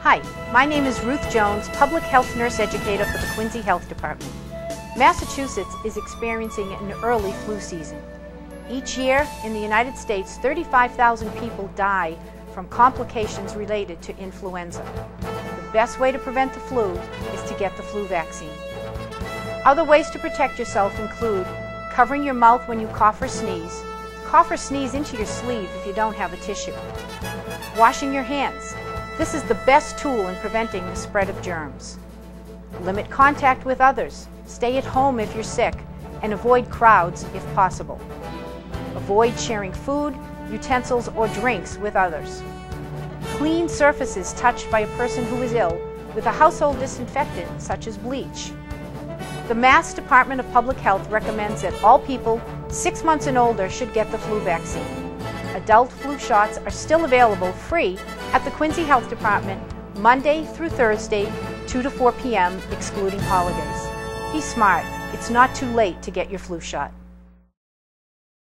Hi, my name is Ruth Jones, Public Health Nurse Educator for the Quincy Health Department. Massachusetts is experiencing an early flu season. Each year in the United States, 35,000 people die from complications related to influenza. The best way to prevent the flu is to get the flu vaccine. Other ways to protect yourself include covering your mouth when you cough or sneeze. Cough or sneeze into your sleeve if you don't have a tissue. Washing your hands. This is the best tool in preventing the spread of germs. Limit contact with others. Stay at home if you're sick, and avoid crowds if possible. Avoid sharing food, utensils, or drinks with others. Clean surfaces touched by a person who is ill with a household disinfectant such as bleach. The Mass Department of Public Health recommends that all people 6 months and older should get the flu vaccine. Adult flu shots are still available free at the Quincy Health Department Monday through Thursday, 2 to 4 p.m., excluding holidays. Be smart. It's not too late to get your flu shot.